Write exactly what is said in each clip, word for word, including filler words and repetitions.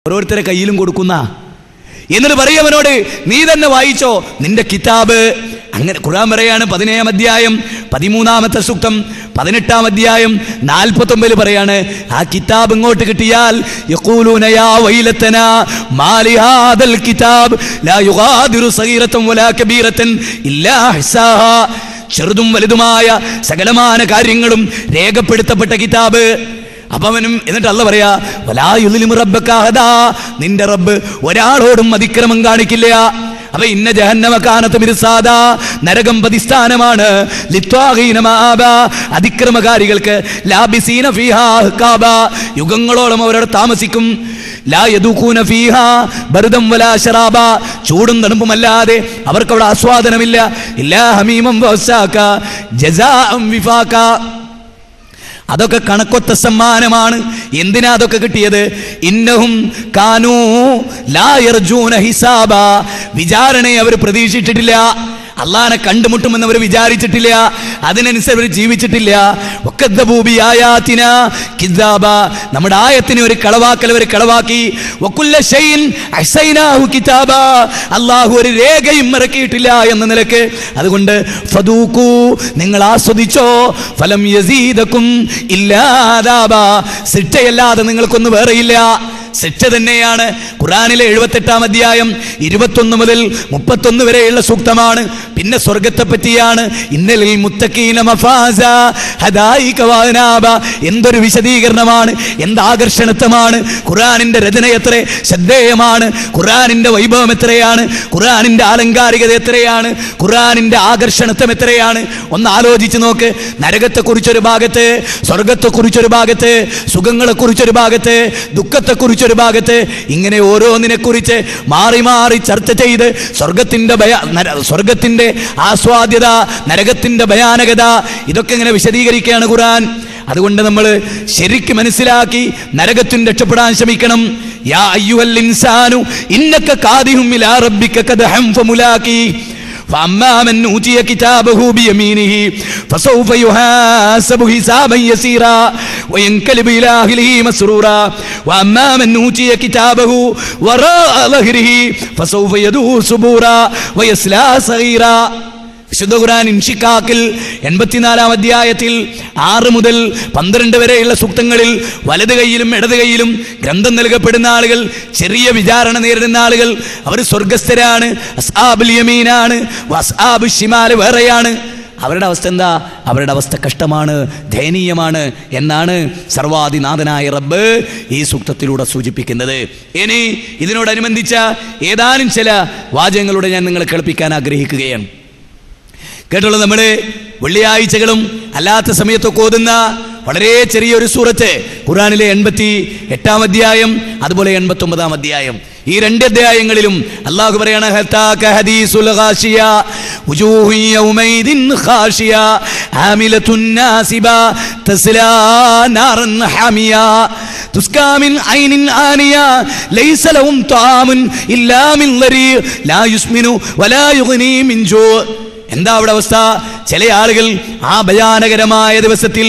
ഓരോരുത്തരെ കയ്യിലും കൊടുക്കുന്ന. എന്നിട്ട് പറയവനോട് നീ തന്നെ വായിച്ചോ നിന്റെ കിതാബ്. അങ്ങനെ ഖുർആൻ പറയാണ് പതിനേഴാം അധ്യായം പതിമൂന്നാമത്തെ സൂക്തം പതിനെട്ടാം അധ്യായം നാൽപ്പത്തൊമ്പതിൽ പറയാണ് ആ കിതാബ് ഇങ്ങോട്ട് കിട്ടിയാൽ യഖൂലൂന യാ വൈലതനാ മാലി ഹാദൽ കിതാബ് ലാ യുഗാദിറു സഗീറതൻ വലാ കബീറതൻ ഇല്ലാ ഹസാഹാ. ചെറുതും വലുതുമായ സകലമാന കാര്യങ്ങളും രേഖപ്പെടുത്തപ്പെട്ട കിതാബ്. അപ്പൊ അവനും എന്നിട്ട് അല്ലാഹ് പറയാ വലാ യുളിമു റബ്ബക അഹദാ, നിന്റെ റബ്ബ് ഒരാളോടും അതിക്രമം കാണിക്കില്ല. അപ്പൊ ഇന്ന ജഹന്നമ കാനത മിർസാദാ, നരകം പതിസ്ഥാനമാണ്. ലിത്വാഗീന മാബാ, അതിക്രമകാരികൾക്ക്. ലാബിസീന ഫീഹാ അഹ്കാബാ, യുഗങ്ങളോളം അവരവിടെ താമസിക്കും. ലാ യദൂഖൂന ഫീഹാ ബർദം വലാ ശറാബാ, ചൂടും തണുപ്പുമല്ലാതെ അവർക്കവിടെ ആസ്വാദനമില്ല. ഇല്ലാ ഹമീമൻ വസാക ജസാഅൻ വിഫാക. അതൊക്കെ കണക്കൊത്ത സമ്മാനമാണ്. എന്തിനാ അതൊക്കെ കിട്ടിയത്? ഇന്നഹും കാനൂ ലാ യർജൂന ഹിസാബാ, വിചാരണയെ അവർ പ്രതീക്ഷിച്ചിട്ടില്ല. അള്ളാഹനെ കണ്ടുമുട്ടുമെന്ന് അവർ വിചാരിച്ചിട്ടില്ല. അതിനനുസരിച്ച് അവർ ജീവിച്ചിട്ടില്ല. വക്കദ്ദബൂ ബിആയാതിനാ കിദാബ, നമ്മുടെ ആയത്തിനെ ഒരു കളവാക്കൽ അവർ കളവാക്കി. വകുല്ല ഷൈഇൻ അഹ്സൈനാഹു കിതാബ, അല്ലാഹു ഒരു രേഖയും ഇറക്കിയിട്ടില്ല എന്ന നിലക്ക്. അതുകൊണ്ട് ഫദൂഖൂ, നിങ്ങൾ ആസ്വദിച്ചോ. ഫലം യസീദകും ഇല്ലാ അദാബ, ശിക്ഷയല്ലാതെ നിങ്ങൾക്കൊന്നും വേറെയില്ല. ശിക്ഷ തന്നെയാണ്. ഖുർആനിലെ എഴുപത്തെട്ടാം അധ്യായം ഇരുപത്തൊന്ന് മുതൽ മുപ്പത്തൊന്ന് വരെയുള്ള സൂക്തമാണ്. പിന്നെ സ്വർഗത്തെ പറ്റിയാണ്. ഇന്നലിൽ മുത്തഖീന മഫാസ ഹദായിക വഅനാബ. എന്തൊരു വിശദീകരണമാണ്, എന്ത് ആകർഷണത്വമാണ്. ഖുർആനിന്റെ രചന എത്ര ശ്രദ്ധേയമാണ്, ഖുർആനിന്റെ വൈഭവം എത്രയാണ്, ഖുർആനിന്റെ ആലങ്കാരികത എത്രയാണ്, ഖുർആനിന്റെ ആകർഷണത്വം എത്രയാണ്. ഒന്ന് ആലോചിച്ച് നോക്ക്. നരകത്തെക്കുറിച്ചൊരു ഭാഗത്ത്, സ്വർഗത്തെക്കുറിച്ചൊരു ഭാഗത്ത്, സുഖങ്ങളെക്കുറിച്ചൊരു ഭാഗത്ത്, ദുഃഖത്തെക്കുറിച്ച് ഒരു ഭാഗത്ത്, ഇങ്ങനെ ഓരോന്നിനെ കുറിച്ച് മാറി മാറി ചർച്ച ചെയ്ത് സ്വർഗത്തിന്റെ ഭയ സ്വർഗത്തിന്റെ ആസ്വാദ്യത, നരകത്തിന്റെ ഭയാനകത, ഇതൊക്കെ ഇങ്ങനെ വിശദീകരിക്കുകയാണ് ഖുർആൻ. അതുകൊണ്ട് നമ്മൾ ശരിക്കും മനസ്സിലാക്കി നരകത്തിന് രക്ഷപ്പെടാൻ ശ്രമിക്കണം. യാ അയ്യുഹൽ ഇൻസാനു ഇന്നക കാദിഹും ഇലാ റബ്ബിക കദ്ഹം ഫമുലാഖി فأما من أوتي كتابه بيمينه فسوف يحاسب حسابا يسيرا وينقلب إلى أهله مسرورا وأما من أوتي كتابه وراء ظهره فسوف يدعو ثبورا ويصلى سعيرا. വിശുദ്ധ ഖുർആൻ ഇൻഷിഖാഖിൽ എൺപത്തിനാലാം അധ്യായത്തിൽ ആറ് മുതൽ പന്ത്രണ്ട് വരെയുള്ള സൂക്തങ്ങളിൽ വലത് കൈയിലും ഇടത് കൈയിലും ഗ്രന്ഥം നൽകപ്പെടുന്ന ആളുകൾ, ചെറിയ വിചാരണ നേരിടുന്ന ആളുകൾ, അവർ സ്വർഗസ്ഥരാണ്. അസ്ഹാബുൽ യമീനാണ്, വഅസ്ഹാബു ശിമാൽ വേറെയാണ്. അവരുടെ അവസ്ഥ എന്താ? അവരുടെ അവസ്ഥ കഷ്ടമാണ്, ദയനീയമാണ് എന്നാണ് സർവാധിനാഥനായ റബ്ബ് ഈ സൂക്തത്തിലൂടെ സൂചിപ്പിക്കുന്നത്. ഇനി ഇതിനോടനുബന്ധിച്ച ഏതാനും ചില വാചകങ്ങളൂടെ ഞാൻ നിങ്ങളെ കേൾപ്പിക്കാൻ ആഗ്രഹിക്കുകയാണ്. കേട്ടുള്ളത് നമ്മുടെ വെള്ളിയാഴ്ചകളും അല്ലാത്ത സമയത്തൊക്കെ ഓതുന്ന വളരെ ചെറിയൊരു സൂറത്ത് ഖുർആനിലെ എൺപത്തി എട്ടാം അധ്യായം, അതുപോലെ എൺപത്തി ഒമ്പതാം അധ്യായം. ഈ രണ്ട് അധ്യായങ്ങളിലും അല്ലാഹു പറയാണ് ഹത്താക ഹദീസുൽ ഖാശിയ വുജൂഹു യൗമൈദിൻ ഖാശിയ ആമിലത്തുൻ നാസിബ തസ്ലാ നാറൻ ഹാമിയ തുസ്കാ മിൻ ഐനിൻ ആനിയ ലൈസ ലഹും തആമുൻ ഇല്ലാ മിൻ ളരീ ലാ യുസ്മിനു വലാ യുഗ്നി മിൻ ജൂ. എന്താ അവിടെ അവസ്ഥ? ചില ആളുകൾ ആ ഭയാനകരമായ ദിവസത്തിൽ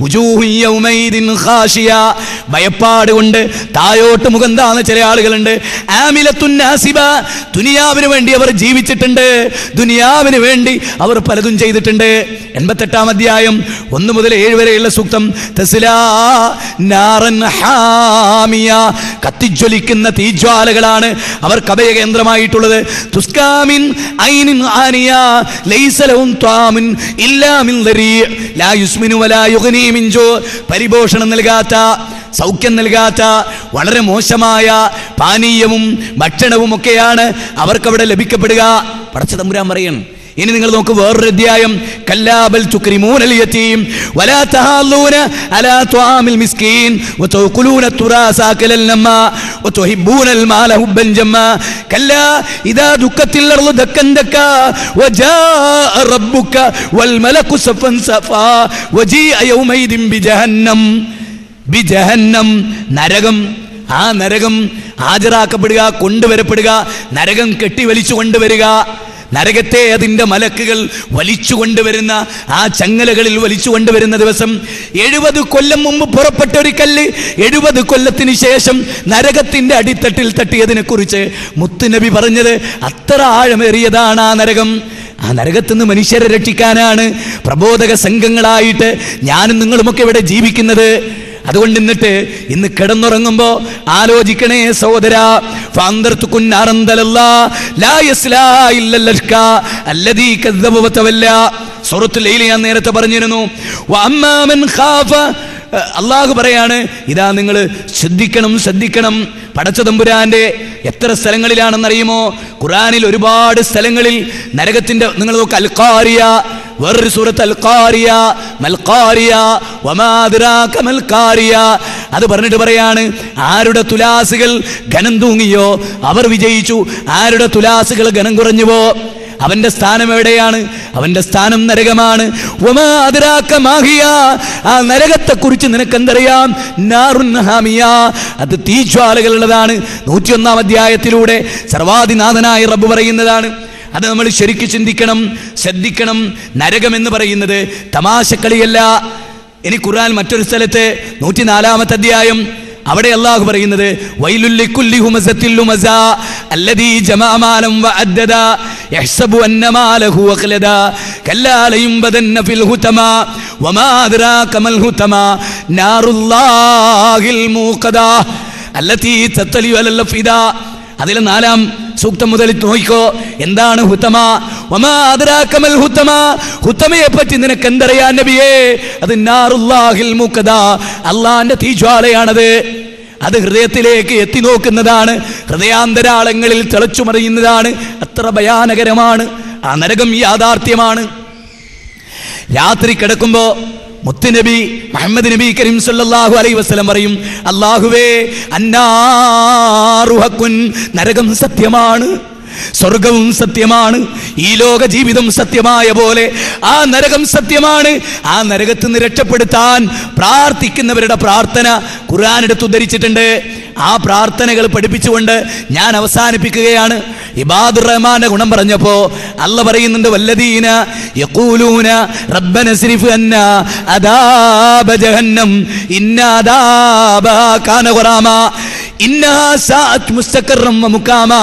ഭയപ്പാട് കൊണ്ട് തായോട്ട് മുഖം താന്ന ചില ആളുകളുണ്ട്. ആമിലത്തുൻ നാസിബ, ദുനിയാവിന് വേണ്ടി അവർ ജീവിച്ചിട്ടുണ്ട്, ദുനിയാവിന് വേണ്ടി അവർ പലതും ചെയ്തിട്ടുണ്ട്. എൺപത്തെട്ടാം അധ്യായം ഒന്ന് മുതൽ ഏഴ് വരെയുള്ള സൂക്തം തസ്ലാ നാറൻ ഹാമിയ, കത്തിജ്വലിക്കുന്ന തീജ്വാലകളാണ് അവർക്ക് അഭയകേന്ദ്രമായിട്ടുള്ളത്. തുസ്കാ മിൻ ഐനിൻ ആനിയ ലൈസ ലഹും ത്വാമുൻ ഇല്ലാ മിൻ ളരീ ലാ യുസ്മിനു വലാ യുഗ്നി മിൻ ജൂ. പരിപോഷണം നൽകാത്ത, സൗഖ്യം നൽകാത്ത, വളരെ മോശമായ പാനീയവും ഭക്ഷണവും ഒക്കെയാണ് അവർക്കവിടെ ലഭിക്കപ്പെടുക. പടച്ച തമ്പുരാൻ പറയണം. ഇനി നിങ്ങൾ നോക്ക് വേറൊരു അധ്യായം. കല്ലാ ബൽ തുക്രിമൂനൽ യതീം വലാ തഹാലൂന അലാ ത്വാമിൽ മിസ്കീൻ വതഖുലൂന തുറാസ അകലൽ ലമ്മാ വതുഹിബ്ബൂനൽ മാല ഹുബ്ബൻ ജമ്മാ കല്ലാ ഇദാ ദുക്കത്തിൽ അർളു ദക്കൻ ദക്കാ വജാഅ റബ്ബുക വൽ മലകു സഫൻ സഫാ വജീഅ യൗമൈദിൻ ബിജഹന്നം. ബിജഹന്നം, നരകം. ആ നരകം ഹാജരാക്കപ്പെടുക, കൊണ്ടുവരപ്പെടുക, നരകം കെട്ടിവലിച്ചു കൊണ്ടുവരിക. നരകത്തെ അതിൻ്റെ മലക്കുകൾ വലിച്ചു കൊണ്ടുവരുന്ന ആ ചങ്ങലകളിൽ വലിച്ചു കൊണ്ടുവരുന്ന ദിവസം എഴുപത് കൊല്ലം മുമ്പ് പുറപ്പെട്ട ഒരു കല്ല് എഴുപത് കൊല്ലത്തിന് ശേഷം നരകത്തിന്റെ അടിത്തട്ടിൽ തട്ടിയതിനെ കുറിച്ച് മുത്തുനബി പറഞ്ഞത് അത്ര ആഴമേറിയതാണ് ആ നരകം. ആ നരകത്തിൽ നിന്ന് മനുഷ്യരെ രക്ഷിക്കാനാണ് പ്രബോധക സംഘങ്ങളായിട്ട് ഞാനും നിങ്ങളുമൊക്കെ ഇവിടെ ജീവിക്കുന്നത്. അതുകൊണ്ട് എന്നിട്ട് ഇന്ന് കിടന്നുറങ്ങുമ്പോ ആലോചിക്കണേ സഹോദരാ, സൂറത്തുൽ ലൈൽ ഞാൻ നേരത്തെ പറഞ്ഞിരുന്നു. അള്ളാഹു പറയാണ്, ഇതാ നിങ്ങൾ ശ്രദ്ധിക്കണം ശ്രദ്ധിക്കണം. പടച്ച തമ്പുരാന്റെ എത്ര സ്ഥലങ്ങളിലാണെന്നറിയുമോ? ഖുർആനിൽ ഒരുപാട് സ്ഥലങ്ങളിൽ നരകത്തിന്റെ നിങ്ങൾ നോക്ക്. അൽ ഖാരിയ, വേറൊരു സൂറത്ത് അൽ ഖാരിയ, മൽ ഖാരിയ വമാ അദ്റാക മൽ ഖാരിയ. അത് പറഞ്ഞിട്ട് പറയാണ്, ആരുടെ തുലാസുകൾ ഘനം തൂങ്ങിയോ അവർ വിജയിച്ചു, ആരുടെ തുലാസുകൾ ഘനം കുറഞ്ഞുവോ അവന്റെ സ്ഥാനം എവിടെയാണ്? അവന്റെ സ്ഥാനം നരകമാണ്. വമാ അദ്റാക മാഹിയ, ആ നരകത്തെ കുറിച്ച് നിനക്ക് എന്തറിയാം? നാറുൻ ഹാമിയ, അത് തീജ്വാലകളുള്ളതാണ്. നൂറ്റിയൊന്നാം അധ്യായത്തിലൂടെ സർവാധിനാഥനായ റബ്ബ് പറയുന്നതാണ്. അത് നമ്മൾ ശരിക്കും ചിന്തിക്കണം, ശ്രദ്ധിക്കണം. നരകം എന്ന് പറയുന്നത് തമാശക്കളിയല്ല. ഇനി ഖുർആൻ മറ്റൊരു സ്ഥലത്ത് നൂറ്റിനാലാമത്തെ അധ്യായം അവിടെ അല്ലാഹു പറയുന്നത്, വൈലുൽ ലികുല്ലി ഹുമസത്തിൽ ലുമസ അല്ലദീ ജമഅ മാലൻ വഅദ്ദദ യഹ്സബു അന്ന മാലഹു അഖ്ലദ കല്ലാ ലയുംബദന്ന ഫിൽ ഹുതമാ വമാ അദ്റാക മൽ ഹുതമാ നാറുല്ലാഹിൽ മൂഖദ അല്ലതീ തത്ലി അലൽ അഫ്ഇദ. അതിലെ നാലാം സൂക്തം മുതൽ നോക്കിക്കോ, എന്താണ് ഹുതമ? വമാ അദ്റാക മൽ ഹുതമ, ഹുതമയെ പറ്റി നിനക്ക് എന്തറിയാൻ നബിയേ? അത് നാറുല്ലാഹിൽ മൂഖദ, അള്ളാന്റെ തീജ്വാലയാണത്. അത് ഹൃദയത്തിലേക്ക് എത്തി നോക്കുന്നതാണ്, ഹൃദയാന്തരാളങ്ങളിൽ തിളച്ചു മറിയുന്നതാണ്. അത്ര ഭയാനകരമാണ് ആ നരകം, യാഥാർത്ഥ്യമാണ്. രാത്രി കിടക്കുമ്പോ മുത്തുനബി മുഹമ്മദ് നബി കരീം സല്ലല്ലാഹു അലൈഹി വസല്ലം പറയും, അല്ലാഹുവേ അന്നാറു ഹഖുൻ, നരകം സത്യമാണ്, സ്വർഗവും സത്യമാണ്, ഈ ലോക ജീവിതം സത്യമായ പോലെ ആ നരകം സത്യമാണ്. ആ നരകത്തിൽ നിന്ന് രക്ഷപ്പെടുത്താൻ പ്രാർത്ഥിക്കുന്നവരുടെ പ്രാർത്ഥന ഖുർആൻ എടുത്ത് ഉദ്ധരിച്ചിട്ടുണ്ട്. ആ പ്രാർത്ഥനകൾ പഠിപ്പിച്ചുകൊണ്ട് ഞാൻ അവസാനിപ്പിക്കുകയാണ്. ഇബാദുർ റഹ്മാന്റെ ഗുണം പറഞ്ഞപ്പോ അല്ല പറയുന്നുണ്ട്, വല്ലദീന യഖൂലൂന റബ്ബന സ്രിഫ് അന്നാ അദാബ ജഹന്നം ഇന്ന അദാബഹാ കാന ഖറാമാ ഇന്നഹാ സാഅത് മുസ്തഖറൻ വ മുഖാമാ.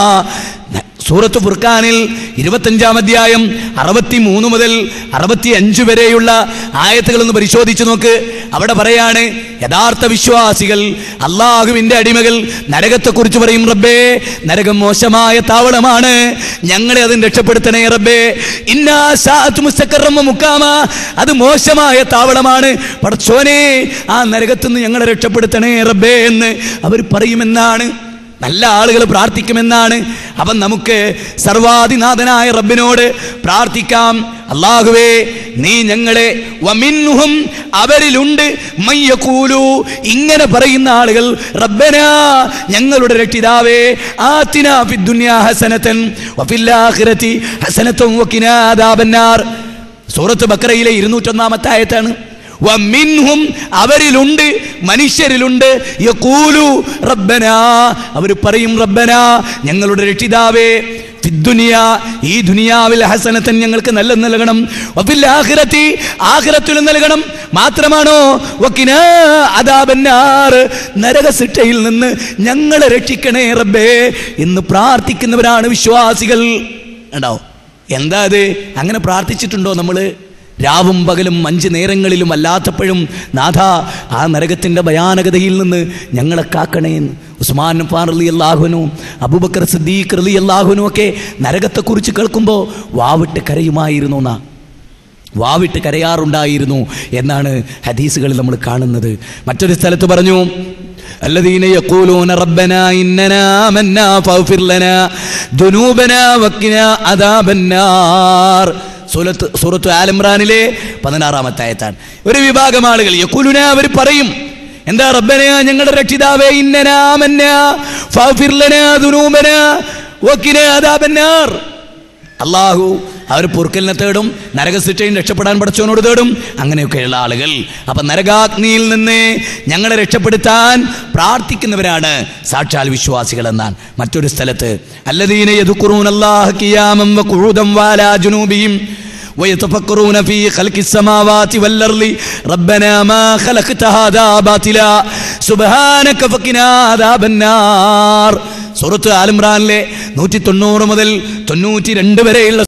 സൂറത്ത് ഫുർഖാനിൽ ഇരുപത്തഞ്ചാം അധ്യായം അറുപത്തി മൂന്ന് മുതൽ അറുപത്തി അഞ്ച് വരെയുള്ള ആയത്തുകൾ ഒന്ന് പരിശോധിച്ചു നോക്ക്. അവിടെ പറയാണ്, യഥാർത്ഥ വിശ്വാസികൾ, അള്ളാഹുവിന്റെ അടിമകൾ നരകത്തെക്കുറിച്ച് പറയും, റബ്ബേ നരകം മോശമായ താവളമാണ്, ഞങ്ങളെ അതിന് രക്ഷപ്പെടുത്തണേ റബ്ബേ. ഇന്നാ സാഅത്ത് മുസ്തഖറൻ വ മുഖാമാ, അത് മോശമായ താവളമാണ്, പടച്ചോനെ ആ നരകത്തിൽ നിന്ന് ഞങ്ങളെ രക്ഷപ്പെടുത്തണേ റബ്ബേ എന്ന് അവർ പറയുമെന്നാണ്. നല്ല ആളുകൾ പ്രാർത്ഥിക്കുമെന്നാണ്. അവൻ നമുക്ക് സർവാധിനാഥനായ റബ്ബിനോട് പ്രാർത്ഥിക്കാം, അല്ലാഹുവേ നീ ഞങ്ങളെ വമിൻഹും, അവരിലുണ്ട് മയ്യഖൂലു, ഇങ്ങനെ പറയുന്ന ആളുകൾ, റബ്ബനാ ഞങ്ങളുടെ രക്ഷിതാവേ ആതിനാ ഫിദ്ദുനിയാ ഹസനതൻ വഫിൽ ആഖിറതി ഹസനതൻ വഖിനാ അദാബന്നാർ. സൂറത്ത് ബഖറയിലെ ഇരുന്നൂറ്റൊന്നാമത്തെ ആയത്താണ്. വമിൻഹും, അവരിലുണ്ട്, മനുഷ്യരിലുണ്ട്, യഖൂലു റബ്ബനാ, അവർ പറയും, റബ്ബനാ ഞങ്ങളുടെ രക്ഷിതാവേ ഫിദ്ദുനിയ, ഈ ദുനിയാവിൽ ഹസനതൻ ഞങ്ങൾക്ക് നല്ല നൽകണം, വഫിൽ ആഖിറതി ആഖിറത്തിൽ നൽകണം. മാത്രമാണോ വഖിനാ അദാബന്നാർ, നരക ശിക്ഷയിൽ നിന്ന് ഞങ്ങളെ രക്ഷിക്കണേ റബ്ബേ എന്ന് പ്രാർത്ഥിക്കുന്നവരാണ് വിശ്വാസികൾ. ഉണ്ടാവും. എന്താ അത്? അങ്ങനെ പ്രാർത്ഥിച്ചിട്ടുണ്ടോ നമ്മള്? രാവും പകലും അഞ്ച് നേരങ്ങളിലും അല്ലാത്തപ്പോഴും, നാഥ ആ നരകത്തിൻ്റെ ഭയാനകതയിൽ നിന്ന് ഞങ്ങളെ കാക്കണേ. ഉസ്മാൻ അഫ്ഫാൻ റളിയല്ലാഹു അൻഹു, അബൂബക്കർ സിദ്ദീഖ് റളിയല്ലാഹു അൻഹു ഒക്കെ നരകത്തെക്കുറിച്ച് കേൾക്കുമ്പോൾ വാവിട്ട് കരയുമായിരുന്നു എന്നാ വാവിട്ട് കരയാറുണ്ടായിരുന്നു എന്നാണ് ഹദീസുകളിൽ നമ്മൾ കാണുന്നത്. മറ്റൊരു സ്ഥലത്ത് പറഞ്ഞു, الذين يقولون ربنا إننا آمنا فاغفر لنا ذنوبنا وقنا عذاب النار. സൂറത്ത് സൂറത്ത് ആൽ ഇംറാനിലെ പതിനാറാമത്തെ ആയത്താണ്. ഒരു വിഭാഗം ആളുകൾ യഖൂലുന, അവർ പറയും, എന്താ? റബ്ബനാ ഞങ്ങളുടെ രക്ഷിതാവേ, ഇന്നനാ ആമന്നാ ഫഗ്ഫിർ ലനാ ദുനൂബനാ വഖിനാ അദാബന്നാർ. അല്ലാഹു അവർ പൊറുക്കലിനെ തേടും, നരകശിക്ഷയും രക്ഷപ്പെടാൻ പടച്ചവനോട് തേടും. അങ്ങനെയൊക്കെയുള്ള ആളുകൾ. അപ്പൊ നരകാഗ്നിയിൽ നിന്ന് ഞങ്ങളെ രക്ഷപ്പെടുത്താൻ പ്രാർത്ഥിക്കുന്നവരാണ് സാക്ഷാൽ വിശ്വാസികൾ എന്നാണ്. മറ്റൊരു സ്ഥലത്ത് അല്ലദീന യദ്കുറൂനല്ലാഹ ഖിയാമൻ വഖുഊദൻ വഅലാ ജുനൂബിഹിം ويتفكرون في خلق السماوات والأرض ربنا ما خلقت هذا باطلا سبحانك فقنا عذاب النار. സൂറത്ത് ആൽ ഇംറാനിലെ നൂറ്റി തൊണ്ണൂറ് മുതൽ തൊണ്ണൂറ്റി രണ്ട് വരെയുള്ള